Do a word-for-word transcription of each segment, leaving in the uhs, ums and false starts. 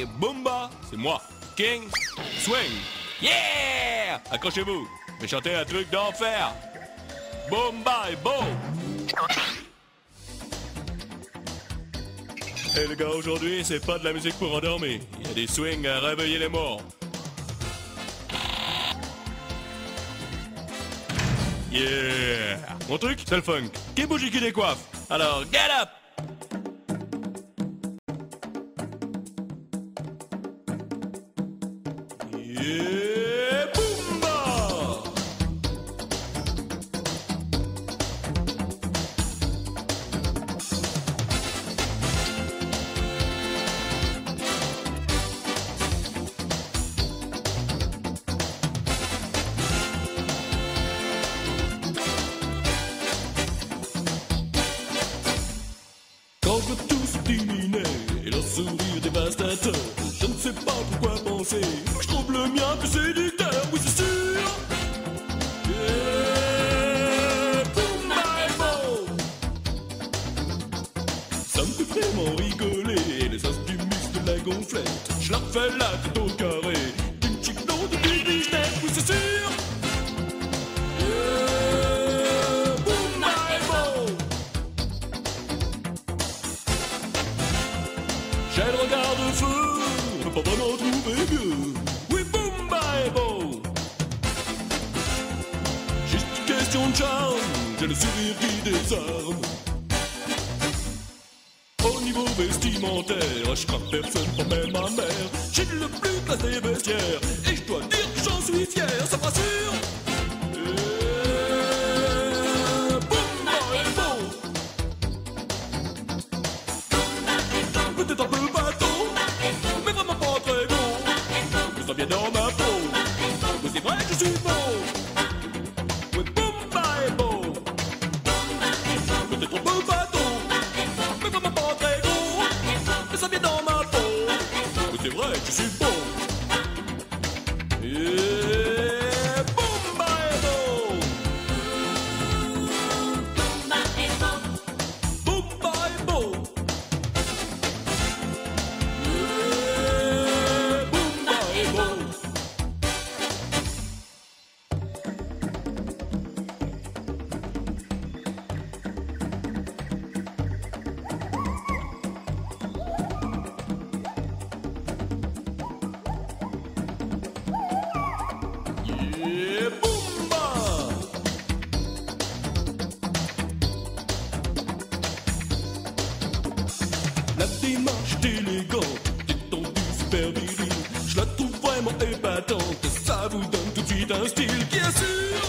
Boomba, c'est moi. King, swing. Yeah! Accrochez-vous. Je vais chanter un truc d'enfer. Boomba est beau. Et les gars, aujourd'hui, c'est pas de la musique pour endormir. Il y a des swings à réveiller les morts. Yeah! Mon truc, c'est le funk. Qui bouge qui décoiffe. Alors, get up! Yeah! Boomba! Quand je tous diminué et leur sourire dévastateur, je ne sais pas pourquoi penser, je trouve le mien plus séducteur, oui c'est sûr. Yeah, Boomba est beau. Ça me fait vraiment rigoler, les os du muscle de la gonflette. Je leur fais la tête au carré, d'une chic d'eau de bibichette, oui c'est sûr. Yeah, Boomba est beau. J'ai le regard de feu, je peux pas vraiment trouver mieux. Oui, Boomba est beau. Juste une question de charme, j'ai le sourire qui désarme. Au niveau vestimentaire, je crains personne, pas même ma mère. J'ai le plus classe des vestiaires, et je dois dire que j'en suis fier, ça me rassure. Yeah, Boomba est beau. Peut-être un peu bateau, mais vraiment pas très beau. Je sens bien dans ma peau, mais c'est vrai que je suis beau. Oui, Boomba est beau. Peut-être un peu bateau, mais vraiment pas très gros. Je sens bien dans ma peau, mais c'est vrai que je suis beau. Yeah, Boomba est beau. Boomba est beau. Yeah, Boomba! La démarche est élégante, détendue, super viril. Je la trouve vraiment épatante, ça vous donne tout de suite un style qui assure.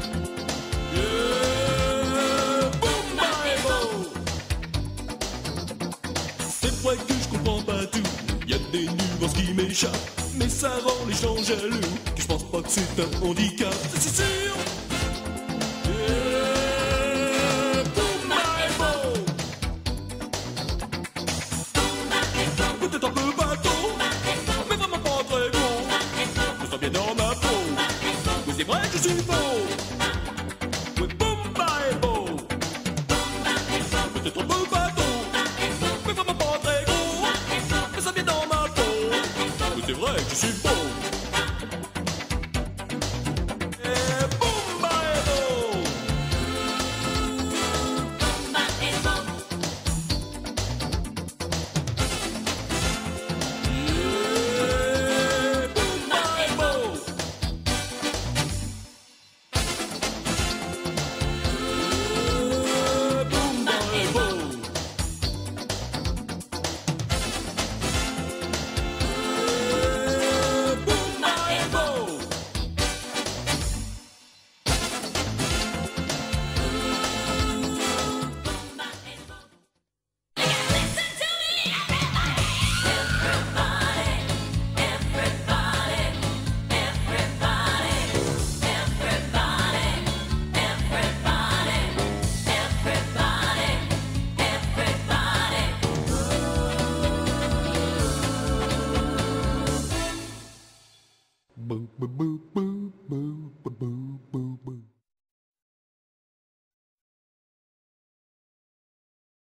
Yeah, Boomba est beau. C'est vrai que je comprends pas tout, y a des nuances qui m'échappent, mais ça rend les gens jaloux. Que je pense pas que c'est un handicap, c'est sûr. Yeah, Boomba est beau. Peut-être un peu bateau, mais vraiment pas très gros. Je sens bien dans ma peau, mais c'est vrai que je suis beau.